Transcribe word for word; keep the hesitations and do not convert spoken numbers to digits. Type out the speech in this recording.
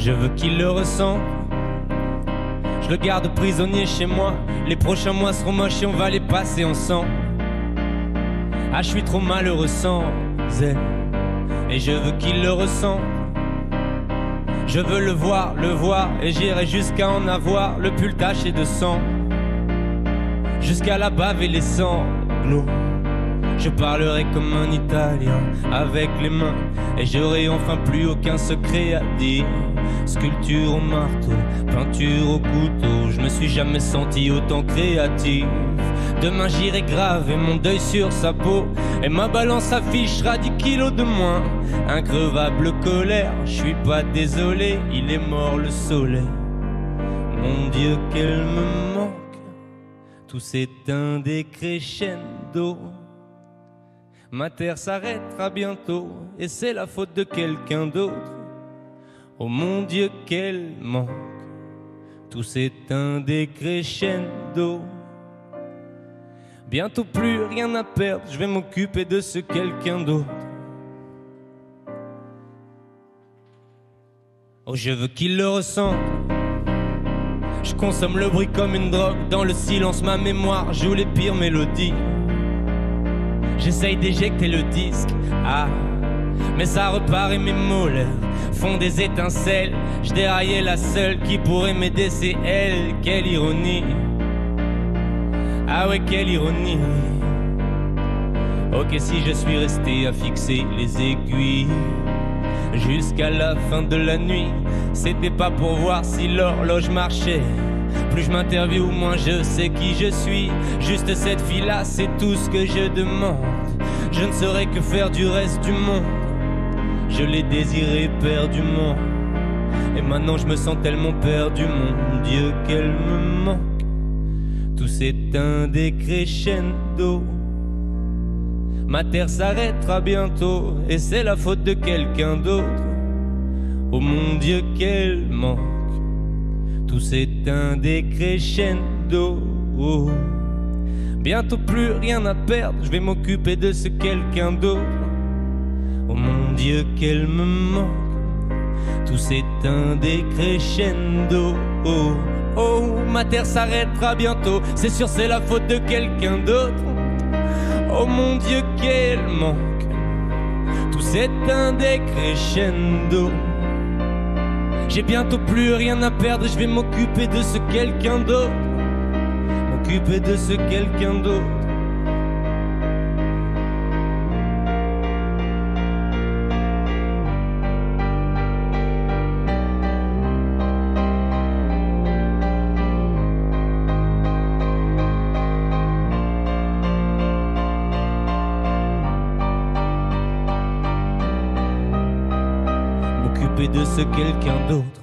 Je veux qu'il le ressente. Je le garde prisonnier chez moi. Les prochains mois seront moches et on va les passer ensemble. Ah, je suis trop malheureux sans elle. Et je veux qu'il le ressente. Je veux le voir, le voir. Et j'irai jusqu'à en avoir le pull taché de sang, jusqu'à la bave et les sanglots. Je parlerai comme un Italien avec les mains. Et j'aurai enfin plus aucun secret à dire. Sculpture au marteau, peinture au couteau. Je me suis jamais senti autant créatif. Demain j'irai graver mon deuil sur sa peau. Et ma balance affichera dix kilos de moins. Increvable colère, je suis pas désolé. Il est mort le soleil. Mon Dieu qu'elle me manque. Tout s'éteint des crescendo. Ma terre s'arrêtera bientôt. Et c'est la faute de quelqu'un d'autre. Oh mon Dieu qu'elle manque. Tout s'éteint des crescendo. Bientôt plus rien à perdre. Je vais m'occuper de ce quelqu'un d'autre. Oh, je veux qu'il le ressente. Je consomme le bruit comme une drogue. Dans le silence ma mémoire joue les pires mélodies. J'essaye d'éjecter le disque, ah, mais ça repart et mes molaires font des étincelles. Je déraillais la seule qui pourrait m'aider, c'est elle. Quelle ironie. Ah ouais, quelle ironie. Ok, si je suis resté à fixer les aiguilles jusqu'à la fin de la nuit, c'était pas pour voir si l'horloge marchait. Plus je m'interviewe, moins je sais qui je suis. Juste cette fille-là, c'est tout ce que je demande. Je ne saurais que faire du reste du monde. Je l'ai désiré perdument. Et maintenant je me sens tellement perdu. Mon Dieu qu'elle me manque. Tout s'éteint des crescendo. Ma terre s'arrêtera bientôt. Et c'est la faute de quelqu'un d'autre. Oh mon Dieu qu'elle manque. Tout s'éteint des crescendo. Oh. Bientôt plus rien à perdre. Je vais m'occuper de ce quelqu'un d'autre. Oh mon Dieu qu'elle me manque. Tout s'éteint des crescendo. Oh, oh, ma terre s'arrêtera bientôt. C'est sûr c'est la faute de quelqu'un d'autre. Oh mon Dieu qu'elle manque. Tout s'éteint des crescendo. J'ai bientôt plus rien à perdre. Je vais m'occuper de ce quelqu'un d'autre. M'occuper de ce quelqu'un d'autre. M'occuper de ce quelqu'un d'autre.